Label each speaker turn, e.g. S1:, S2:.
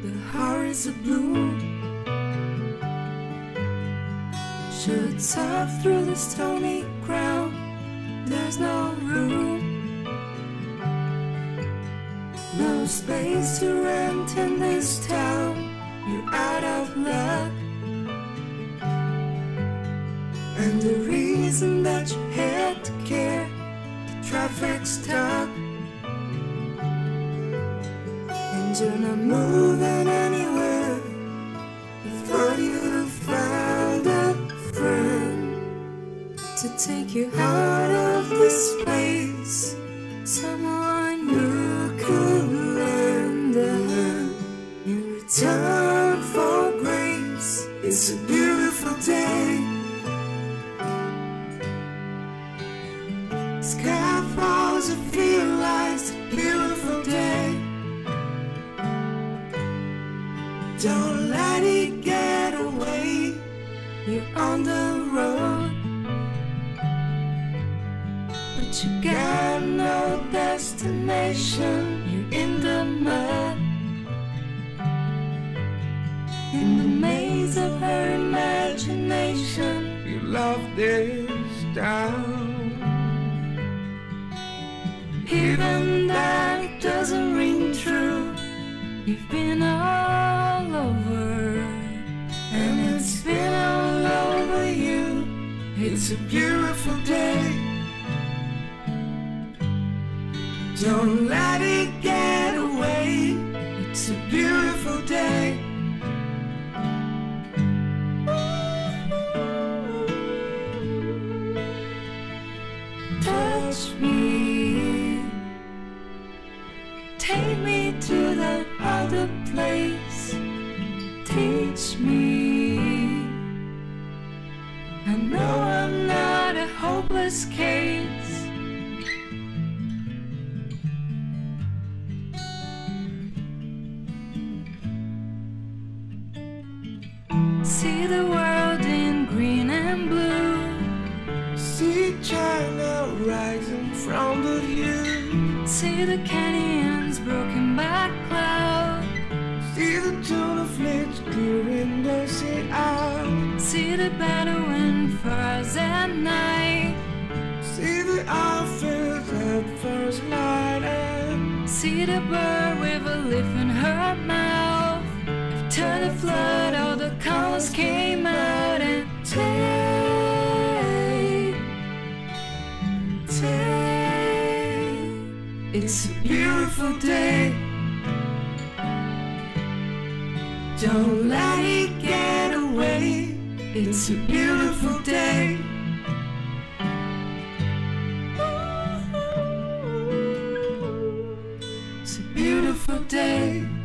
S1: The heart is a blue, shoots up through the stony ground. There's no room, no space to rent in this town. You're out of luck, and the reason that you had to care, the traffic's stuck, and you're not moving anywhere. Before you found a friend to take you out of this place, someone you could lend a hand in return for grace. It's a beautiful day. Sky falls and feel like it's a beautiful day. Don't let it get away. You're on the road, but you got no destination. You're in the mud, in the maze of her imagination.
S2: You love this town.
S1: Even that it doesn't ring true. You've been all over, and it's been all over you.
S2: It's a beautiful day. Don't let it get away.
S1: It's a beautiful day. Touch me, take me to that other place. Teach me, I know I'm not a hopeless case. See the world in green and blue.
S2: See China rising from the view.
S1: See the canyons broken by cloud.
S2: See the tuna fleets clearing the sea out.
S1: See the Bedouin furs at night.
S2: See the outfits at first light. And
S1: See the bird with a leaf in her mouth. After the flood, all the colors came out. And it's a beautiful day. Don't let it get away. It's a beautiful day. It's a beautiful day.